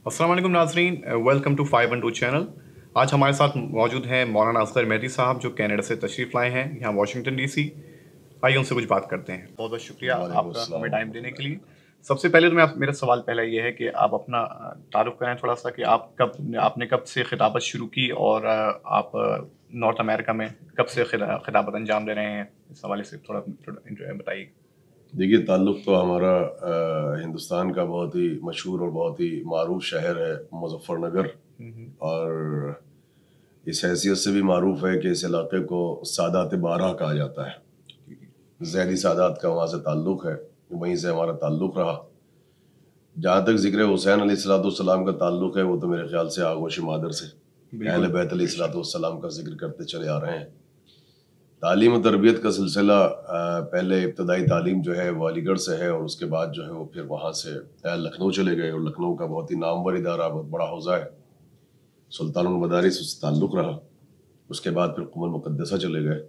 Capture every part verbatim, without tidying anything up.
अस्सलाम वालेकुम नाज़रीन, welcome to five one two channel. आज हमारे साथ मौजूद हैं मौलाना असगर मेहदी साहब, जो कनाडा से तशरीफ़ लाए हैं यहाँ वाशिंगटन डीसी। आइए उनसे कुछ बात करते हैं। बहुत बहुत शुक्रिया आपका हमें टाइम देने के लिए। सबसे पहले तो मैं आप, मेरा सवाल पहला ये है कि आप अपना तारुफ कराएं थोड़ा सा कि आप कब आपने कब से खिताबत शुरू की और आप नॉर्थ अमेरिका में कब से खिताबत अंजाम दे रहे हैं, इस हवाले से थोड़ा बताइए। देखिए, ताल्लुक़ तो हमारा आ, हिंदुस्तान का बहुत ही मशहूर और बहुत ही मारूफ शहर है मुज़फ़्फ़रनगर, और इस हैसियत से भी मारूफ है कि इस इलाके को सादात बारह कहा जाता है। ज़ैदी सादात का वहाँ से ताल्लुक़ है, वहीं से हमारा ताल्लुक़ रहा। जहाँ तक ज़िक्र हुसैन अलैहिस्सलाम का ताल्लुक़ है, वो तो मेरे ख़्याल से आगोश मादर से अहले बैत अलैहिस्सलाम का ज़िक्र करते चले आ रहे हैं। तालीम और तरबियत का सिलसिला पहले इब्तदाई तालीम जो है वो अलीगढ़ से है, और उसके बाद जो है वो फिर वहाँ से लखनऊ चले गए, और लखनऊ का बहुत ही नामवर इदारा, बहुत बड़ा हौज़ा है, सुल्तानुल मदारिस उससे ताल्लुक़ रहा। उसके बाद फिर कुमुल मुक़द्दसा चले गए,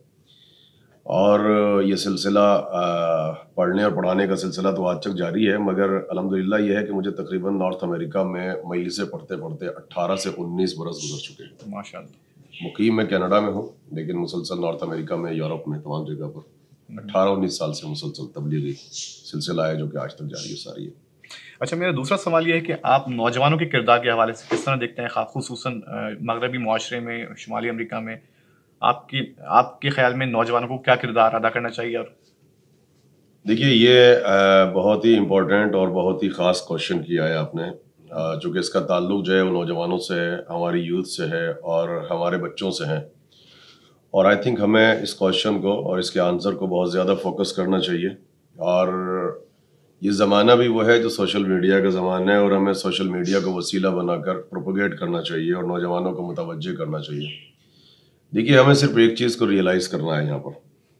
और ये सिलसिला पढ़ने और पढ़ाने का सिलसिला तो आज तक जारी है। मगर अल्हम्दुलिल्लाह ये है कि मुझे तकरीबन नॉर्थ अमेरिका में मजलिसें पढ़ते पढ़ते अट्ठारह से उन्नीस बरस गुजर चुके हैं। माशाअल्लाह। मुकीम मैं कनाडा में हूँ, लेकिन मुसलसल नॉर्थ अमेरिका में, यूरोप में, तमाम जगह पर अट्ठारह उन्नीस साल से मुसलसल तबलीगी सिलसिला है, जो कि आज तक जारी है सारी है। अच्छा, मेरा दूसरा सवाल ये है कि आप नौजवानों के किरदार के हवाले से किस तरह देखते हैं, ख़ुसूसन मगरबी मुआशरे में, शुमाली अमेरिका में, आपकी आपके ख्याल में नौजवानों को क्या किरदार अदा करना चाहिए? और देखिए, ये बहुत ही इम्पोर्टेंट और बहुत ही ख़ास क्वेश्चन किया है आपने, चूँकि इसका ताल्लुक़ जो है वो नौजवानों से है, हमारी यूथ से है और हमारे बच्चों से है। और आई थिंक हमें इस क्वेश्चन को और इसके आंसर को बहुत ज़्यादा फोकस करना चाहिए। और ये ज़माना भी वो है जो सोशल मीडिया का ज़माना है, और हमें सोशल मीडिया को वसीला बनाकर प्रोपोगेट करना चाहिए और नौजवानों को मुतवज्जे करना चाहिए। देखिए, हमें सिर्फ एक चीज़ को रियलाइज़ करना है यहाँ पर,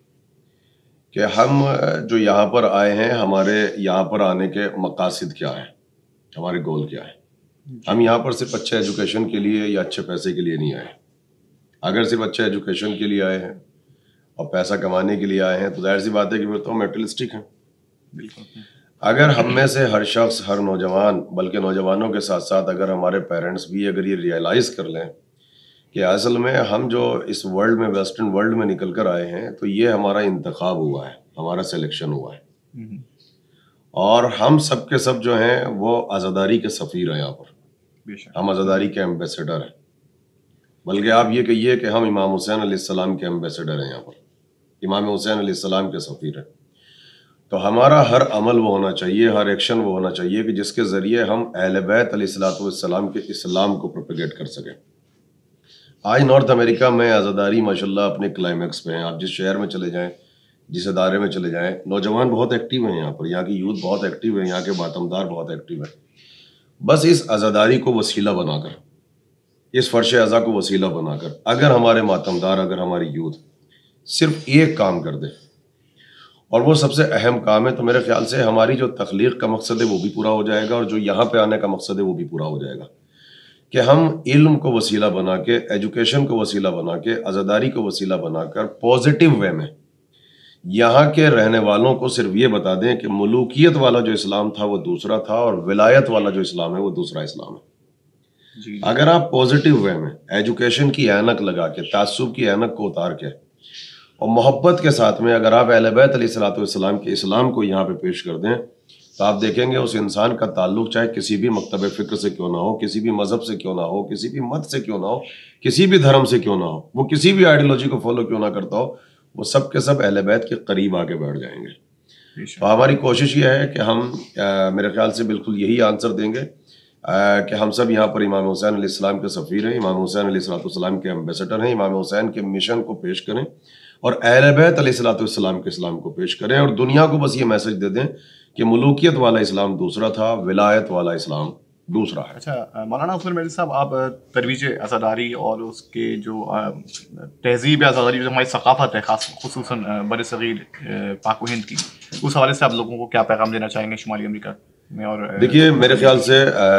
कि हम जो यहाँ पर आए हैं, हमारे यहाँ पर आने के मकासद क्या है, हमारे गोल क्या है। हम यहाँ पर सिर्फ अच्छे एजुकेशन के लिए या अच्छे पैसे के लिए नहीं आए। अगर सिर्फ अच्छे एजुकेशन के लिए आए हैं और पैसा कमाने के लिए आए हैं, तो जाहिर सी बात है कि फिर तो मेटलिस्टिक हैं। अगर हम में से हर शख्स, हर नौजवान, बल्कि नौजवानों के साथ साथ अगर हमारे पेरेंट्स भी अगर ये रियलाइज़ कर लें कि असल में हम जो इस वर्ल्ड में, वेस्टर्न वर्ल्ड में निकल कर आए हैं, तो ये हमारा इंतखाब हुआ है, हमारा सिलेक्शन हुआ है, और हम सब के सब जो हैं वो आज़ादारी के सफ़ीर हैं यहाँ पर। हम आज़ादारी के एम्बेसडर हैं, बल्कि आप ये कहिए कि हम इमाम हुसैन अलैहिस्सलाम के एम्बेसडर हैं यहाँ पर, इमाम हुसैन अलैहिस्सलाम के सफ़ीर हैं। तो हमारा हर अमल वो होना चाहिए, हर एक्शन वो होना चाहिए कि जिसके ज़रिए हम अहले बैत अलैहिस्सलाम के इस्लाम को प्रोपेगेट कर सकें। आज नॉर्थ अमेरिका में आज़ादारी माशाल्लाह अपने क्लाइमैक्स पे हैं। आप जिस शहर में चले जाएं, जिस अदारे में चले जाएं, नौजवान बहुत एक्टिव हैं यहाँ पर, यहाँ की यूथ बहुत एक्टिव है, यहाँ के मातमदार बहुत एक्टिव है। बस इस आज़ादारी को वसीला बनाकर, इस फ़र्श अज़ा को वसीला बनाकर, अगर हमारे मातमदार, अगर हमारी यूथ सिर्फ एक काम कर दे, और वो सबसे अहम काम है, तो मेरे ख्याल से हमारी जो तख्लीक का मकसद है वो भी पूरा हो जाएगा, और जो यहाँ पे आने का मकसद है वो भी पूरा हो जाएगा। कि हम इल्म को वसीला बना के, एजुकेशन को वसीला बना के, आज़ादारी को वसीला बनाकर पॉजिटिव वे में यहाँ के रहने वालों को सिर्फ ये बता दें कि मलूकियत वाला जो इस्लाम था वो दूसरा था, और विलायत वाला जो इस्लाम है वो दूसरा इस्लाम है। जी। अगर आप पॉजिटिव वे में एजुकेशन की ऐनक लगा के, तासुब की ऐनक को उतार के, और मोहब्बत के साथ में अगर आप अहले बैत अलैहिस्सलाम के इस्लाम को यहाँ पे पेश कर दें, तो आप देखेंगे उस इंसान का ताल्लुक चाहे किसी भी मकतब फ़िक्र से क्यों ना हो, किसी भी मज़हब से क्यों ना हो, किसी भी मत से क्यों ना हो, किसी भी धर्म से क्यों ना हो, वो किसी भी आइडियोलॉजी को फॉलो क्यों ना करता हो, वो सब के सब अहले बैत के करीब आके बैठ जाएंगे। तो हमारी कोशिश ये है कि हम आ, मेरे ख्याल से बिल्कुल यही आंसर देंगे आ, कि हम सब यहाँ पर इमाम हुसैन अलैहिस्सलाम के सफ़ीर हैं, इमाम हुसैन अलैहिस्सलाम के एम्बेसडर हैं, इमाम हुसैन के मिशन को पेश करें और अहले बैत अलैहिस्सलाम के इस्लाम को पेश करें, और दुनिया को बस ये मैसेज दे दें कि मलूकियत वाला इस्लाम दूसरा था, विलायत वाला इस्लाम दूसरा है। अच्छा मौलाना असगर मेहदी साहब, आप तरवीज आज़ादारी और उसके जो तहजीब आज़ादारी, जो हमारी सकाफ़त है ख़ास खुसूसन बर सग़ीर पाक व हिंद की, उस हवाले से आप लोगों को क्या पैगाम देना चाहेंगे शुमाली अमेरिका में? और देखिए, मेरे ख्याल से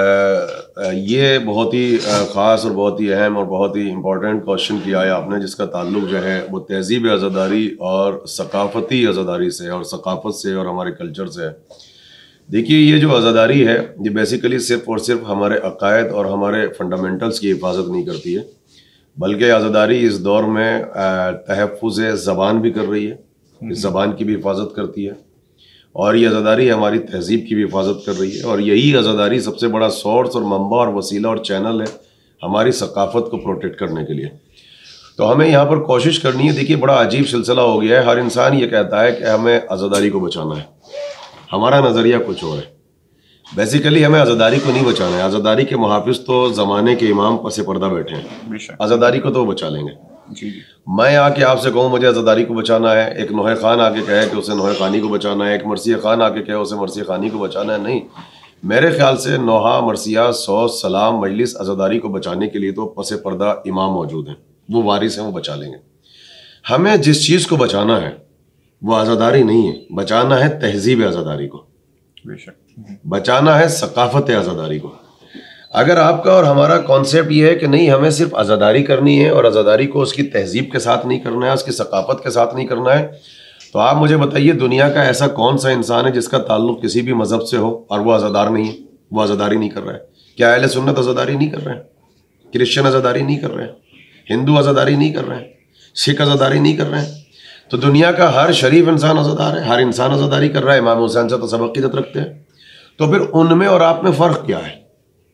ये बहुत ही ख़ास और बहुत ही अहम और बहुत ही इम्पोर्टेंट क्वेश्चन किया है आपने, जिसका ताल्लुक जो है वो तहजीब आज़ादारी और सकाफ़ती आज़ादारी से और सकाफ़त से और हमारे कल्चर से है। دیکھیے یہ جو عزاداری ہے یہ بیسیکلی صرف اور صرف ہمارے عقائد اور ہمارے فنڈامنٹلز کی حفاظت نہیں کرتی ہے، بلکہ عزاداری اس دور میں تحفظ زبان بھی کر رہی ہے، اس زبان کی بھی حفاظت کرتی ہے، اور یہ عزاداری ہماری تہذیب کی بھی حفاظت کر رہی ہے، اور یہی عزاداری سب سے بڑا سورس اور منبع اور وسیلہ اور چینل ہے ہماری ثقافت کو پروٹیکٹ کرنے کے لیے۔ تو ہمیں یہاں پر کوشش کرنی ہے۔ دیکھیے بڑا عجیب سلسلہ ہو گیا ہے، ہر انسان یہ کہتا ہے کہ ہمیں عزاداری کو بچانا ہے، ہمارا نظریہ کچھ اور ہے۔ بیسیکلی ہمیں عزاداری کو نہیں بچانا ہے، عزاداری کے محافظ تو زمانے کے امام پس پردہ بیٹھے ہیں، عزاداری کو تو وہ بچا لیں گے۔ جی میں آ کے آپ سے کہوں مجھے عزاداری کو بچانا ہے، ایک نوحہ خان آ کے کہے کہ اسے نوحہ خانی کو بچانا ہے، ایک مرثیہ خان آ کے کہے اسے مرثیہ خانی کو بچانا ہے، نہیں، میرے خیال سے نوحہ، مرثیہ، سوس، سلام، مجلس، عزاداری کو بچانے کے لیے تو پس پردہ امام موجود ہیں، وہ وارث ہیں، وہ بچا لیں گے۔ ہمیں جس چیز کو بچانا ہے وہ عزاداری نہیں ہے، بچانا ہے تہذیب عزاداری کو، بے شک بچانا ہے ثقافت عزاداری کو۔ اگر آپ کا اور ہمارا کانسیپٹ یہ ہے کہ نہیں ہمیں صرف عزاداری کرنی ہے اور عزاداری کو اس کی تہذیب کے ساتھ نہیں کرنا ہے، اس کی ثقافت کے ساتھ نہیں کرنا ہے، تو آپ مجھے بتائیے دنیا کا ایسا کون سا انسان ہے جس کا تعلق کسی بھی مذہب سے ہو اور وہ عزادار نہیں ہے، وہ عزاداری نہیں کر رہا ہے؟ کیا اہل سنت عزاداری نہیں کر رہے ہیں؟ کرسچن عزاداری نہیں کر رہے ہیں؟ ہندو عزاداری نہیں کر رہے ہیں؟ سکھ عزاداری نہیں کر رہے ہیں؟ تو دنیا کا ہر شریف انسان عزادار ہے، ہر انسان عزاداری کر رہا ہے۔ امام حسین سے تو سب عقیدت رکھتے ہیں، تو پھر ان میں اور آپ میں فرق کیا ہے؟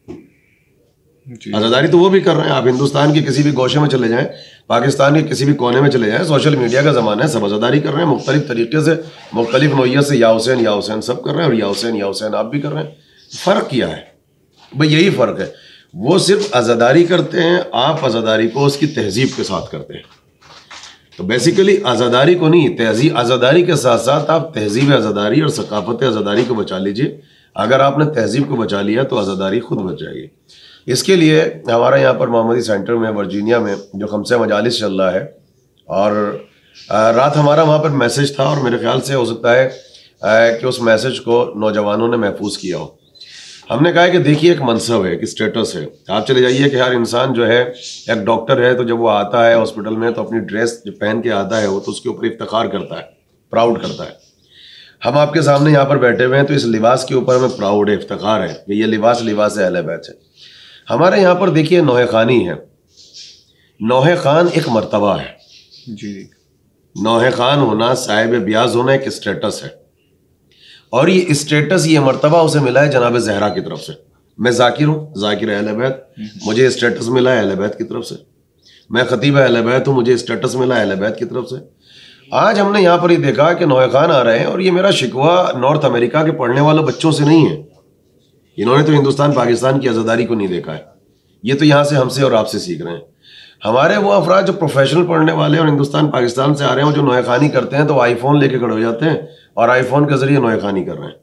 عزاداری تو وہ بھی کر رہے ہیں، آپ ہندوستان کے کسی بھی گوشے میں چلے جائیں، پاکستان کے کسی بھی کونے میں چلے جائیں، سوشل میڈیا کا زمانہ ہے، سب عزاداری کر رہے ہیں، مختلف طریقے سے، مختلف نوعیت سے، یا حسین یا حسین سب کر رہے ہیں، اور یا حسین یا حسین آپ بھی کر رہے ہیں۔ فرق کیا ہے؟ بھئی یہی فرق ہے، وہ صرف عزاداری کرتے ہیں، آپ عزاداری کو اس کی تہذیب کے ساتھ کرتے ہیں۔ تو بیسیکلی عزاداری کو نہیں، تہذیب عزاداری کے ساتھ ساتھ آپ تہذیب عزاداری اور ثقافت عزاداری کو بچا لیجئے۔ اگر آپ نے تہذیب کو بچا لیا تو عزاداری خود بچ جائے گی۔ اس کے لیے ہمارا یہاں پر محمدی سینٹر میں ورجینیا میں جو خمسہ مجالس چل رہا ہے، اور رات ہمارا وہاں پر میسج تھا، اور میرے خیال سے ہو سکتا ہے کہ اس میسج کو نوجوانوں نے محفوظ کیا ہو۔ ہم نے کہا ہے کہ دیکھیے ایک منصب ہے، ایک اسٹیٹس ہے، آپ چلے جائیے کہ ہر انسان جو ہے ایک ڈاکٹر ہے تو جب وہ آتا ہے ہاسپٹل میں تو اپنی ڈریس جو پہن کے آتا ہے وہ تو اس کے اوپر افتخار کرتا ہے، پراؤڈ کرتا ہے۔ ہم آپ کے سامنے یہاں پر بیٹھے ہوئے ہیں تو اس لباس کے اوپر ہمیں پراؤڈ ہے، افتخار ہے کہ یہ لباس لباس اہل بیت ہے۔ ہمارے یہاں پر دیکھیے نوحہ خانی ہے، نوحہ خان ایک مرتبہ ہے، جی نوحہ خان ہونا، صاحب بیاض ہونا ایک اسٹیٹس ہے، اور یہ اسٹیٹس، یہ مرتبہ اسے ملا ہے جناب زہرا کی طرف سے۔ میں ذاکر ہوں، ذاکر اہل بیت، مجھے اسٹیٹس ملا ہے اہل بیت کی طرف سے۔ میں خطیب اہل بیت ہوں، مجھے اسٹیٹس ملا ہے اہل بیت کی طرف سے۔ آج ہم نے یہاں پر یہ دیکھا کہ نوحہ خان آ رہے ہیں، اور یہ میرا شکوہ نارتھ امریکہ کے پڑھنے والوں بچوں سے نہیں ہے، انہوں نے تو ہندوستان پاکستان کی عزاداری کو نہیں دیکھا ہے، یہ تو یہاں سے ہم سے اور آپ سے سیکھ رہے ہیں۔ ہمارے وہ افراد جو پروفیشنل پڑھنے والے اور ہندوستان پاکستان سے آ رہے ہیں جو نوحہ خانی کرتے ہیں تو آئی فون لے کے کھڑے ہو جاتے ہیں اور آئی فون کے ذریعے نوحہ خانی کر رہے ہیں۔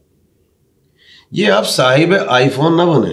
یہ آپ صاحب آئی فون نہ بنے،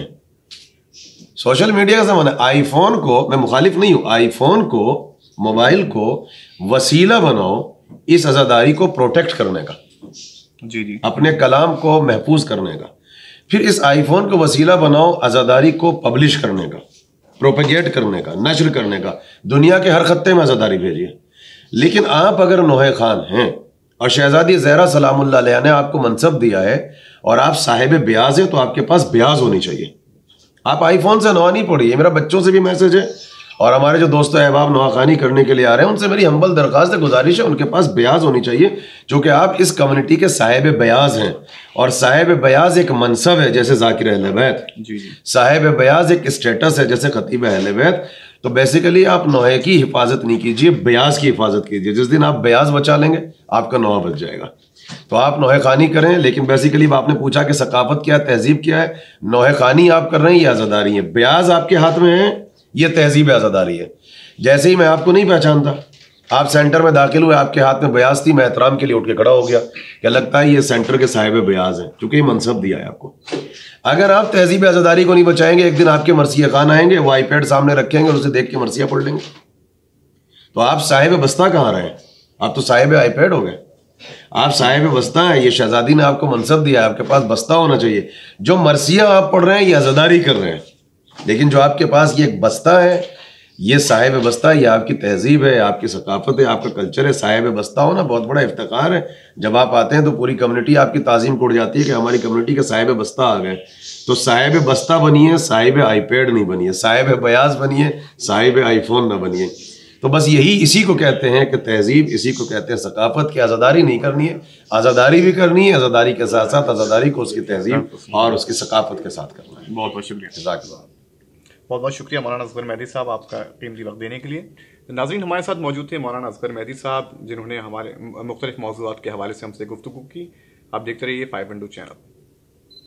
سوشل میڈیا کا زمانہ ہے، آئی فون کو، میں مخالف نہیں ہوں، آئی فون کو، موبائل کو وسیلہ بناؤ اس عزاداری کو پروٹیکٹ کرنے کا، جی جی اپنے کلام کو محفوظ کرنے کا۔ پھر اس آئی فون کو وسیلہ بناؤ عزاداری کو پبلش کرنے کا، پروپیگیٹ کرنے کا، نشر کرنے کا، دنیا کے ہر خطے میں عزاداری بھیجیے۔ لیکن آپ اگر نوحہ خان ہیں اور شہزادی زہرا سلام اللہ علیہ نے آپ کو منصب دیا ہے اور آپ صاحب بیاض ہیں تو آپ کے پاس بیاض ہونی چاہیے۔ آپ آئی فون سے نوحہ نہیں پڑھیے، میرا بچوں سے بھی میسج ہے اور ہمارے جو دوست احباب نوحہ خانی کرنے کے لیے آ رہے ہیں ان سے میری ہمبل درخواست ہے، گزارش ہے، ان کے پاس بیاض ہونی چاہیے، چونکہ آپ اس کمیونٹی کے صاحب بیاض ہیں، اور صاحب بیاض ایک منصب ہے جیسے ذاکر اہل بیت، جی جی صاحب بیاض ایک اسٹیٹس ہے جیسے خطیب اہل بیت۔ تو بیسیکلی آپ نوحے کی حفاظت نہیں کیجیے، بیاض کی حفاظت کیجیے۔ جس دن آپ بیاض بچا لیں گے آپ کا نوحہ بچ جائے گا۔ تو آپ نوحہ خانی کریں، لیکن بیسیکلی آپ نے پوچھا کہ ثقافت کیا ہے، تہذیب کیا ہے، نوحہ خانی آپ کر رہے ہیں یہ عزاداری ہے، بیاض آپ کے ہاتھ میں ہے یہ تہذیب عزاداری ہے۔ جیسے ہی میں آپ کو نہیں پہچانتا، آپ سینٹر میں داخل ہوئے، آپ کے ہاتھ میں بیاض تھی، میں احترام کے لیے اٹھ کے کھڑا ہو گیا کہ لگتا ہے یہ سینٹر کے صاحب بیاض ہیں، کیونکہ یہ منصب دیا ہے آپ کو۔ اگر آپ تہذیب عزاداری کو نہیں بچائیں گے، ایک دن آپ کے مرثیہ خان آئیں گے، وہ آئی پیڈ سامنے رکھیں گے اور اسے دیکھ کے مرثیہ پڑھ لیں گے، تو آپ صاحب بستہ کہاں رہے ہیں؟ آپ تو صاحب آئی پیڈ ہو گئے، آپ صاحب بستہ ہیں، یہ شہزادی نے آپ کو منصب دیا ہے، آپ کے پاس بستہ ہونا چاہیے۔ جو مرثیہ آپ پڑھ رہے ہیں یہ عزاداری کر رہے ہیں، لیکن جو آپ کے پاس یہ ایک بستہ ہے، یہ صاحب بستہ، یہ آپ کی تہذیب ہے، آپ کی ثقافت ہے، آپ کا کلچر ہے. صاحب بستہ ہونا بہت بڑا افتخار ہے. جب آپ آتے ہیں تو پوری کمیونٹی آپ کی تعظیم اڑ جاتی ہے کہ ہماری کمیونٹی کے صاحب بستہ آ گئے. تو صاحب بستہ بنیے، صاحب آئی پیڈ نہیں بنیے، صاحب بیاض بنیے، صاحب آئی فون نہ بنیے. تو بس یہی اسی کو کہتے ہیں کہ تہذیب، اسی کو کہتے ہیں ثقافت. کی آزاداری نہیں کرنی ہے، آزاداری بھی کرنی ہے، آزاداری کے ساتھ ساتھ آزاداری کو اس کی تہذیب اور اس کی ثقافت کے ساتھ کرنا ہے. بہت بہت شکریہ. جزاک اللہ. بہت بہت شکریہ مولانا اصغر مہدی صاحب آپ کا قیمتی وقت دینے کے لیے. ناظرین، ہمارے ساتھ موجود تھے مولانا اصغر مہدی صاحب، جنہوں نے ہمارے مختلف موضوعات کے حوالے سے ہم سے گفتگو کی. آپ دیکھتے رہیے فائیو انٹو چینل.